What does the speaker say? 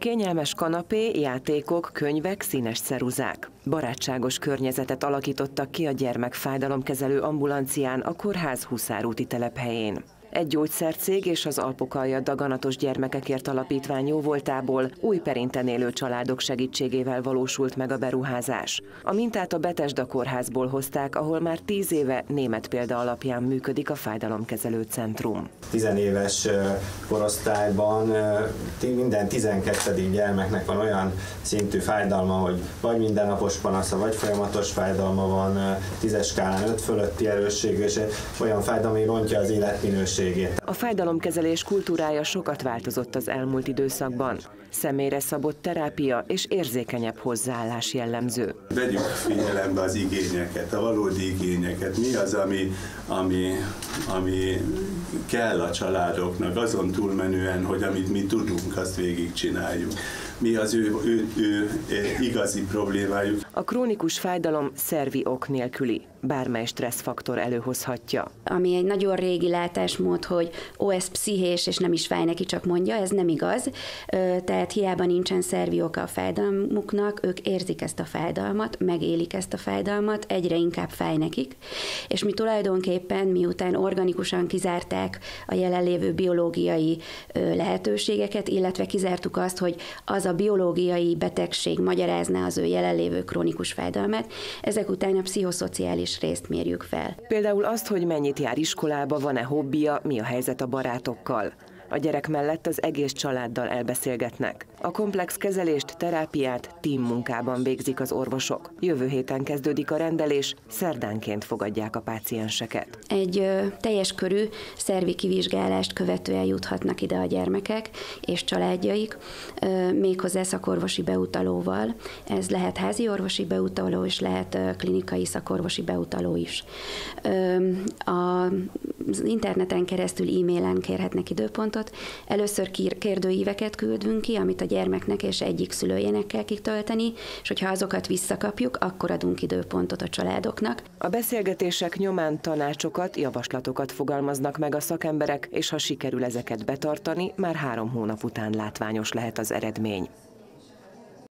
Kényelmes kanapé, játékok, könyvek, színes ceruzák. Barátságos környezetet alakítottak ki a gyermekfájdalomkezelő ambulancián a kórház Huszárúti telephelyén. Egy gyógyszercég és az Alpokalja Daganatos Gyermekekért Alapítvány jóvoltából Újperinten élő családok segítségével valósult meg a beruházás. A mintát a Betesda kórházból hozták, ahol már 10 éve német példa alapján működik a fájdalomkezelő centrum. 10 éves korosztályban minden 12. gyermeknek van olyan szintű fájdalma, hogy vagy mindennapos panasza, vagy folyamatos fájdalma van, 10-es skálán 5 fölötti erősségű, és olyan fájdalom, ami rontja az életminőségét. A fájdalomkezelés kultúrája sokat változott az elmúlt időszakban. Személyre szabott terápia és érzékenyebb hozzáállás jellemző. Vegyük figyelembe az igényeket, a valódi igényeket. Mi az, ami kell a családoknak, azon túlmenően, hogy amit mi tudunk, azt végigcsináljuk. Mi az ő igazi problémájuk. A krónikus fájdalom szervi ok nélküli, bármely stresszfaktor előhozhatja. Ami egy nagyon régi látásmód, hogy ez pszichés, és nem is fáj neki, csak mondja, ez nem igaz. Tehát hiába nincsen szervi oka a fájdalmuknak, ők érzik ezt a fájdalmat, megélik ezt a fájdalmat, egyre inkább fáj nekik. És mi tulajdonképpen, miután organikusan kizárták a jelenlévő biológiai lehetőségeket, illetve kizártuk azt, hogy az a biológiai betegség magyarázná az ő jelenlévő krónikus fájdalmát, ezek után a pszichoszociális részt mérjük fel. Például azt, hogy mennyit jár iskolába, van-e hobbija, mi a helyzet a barátokkal. A gyerek mellett az egész családdal elbeszélgetnek. A komplex kezelést, terápiát teammunkában végzik az orvosok. Jövő héten kezdődik a rendelés, szerdánként fogadják a pácienseket. Egy teljes körű szervi kivizsgálást követően juthatnak ide a gyermekek és családjaik, méghozzá szakorvosi beutalóval. Ez lehet házi orvosi beutaló, és lehet klinikai szakorvosi beutaló is. Az interneten keresztül e-mailen kérhetnek időpontot. Először kérdőíveket küldünk ki, amit a gyermeknek és egyik szülőjének kell kitölteni, és hogyha azokat visszakapjuk, akkor adunk időpontot a családoknak. A beszélgetések nyomán tanácsokat, javaslatokat fogalmaznak meg a szakemberek, és ha sikerül ezeket betartani, már 3 hónap után látványos lehet az eredmény.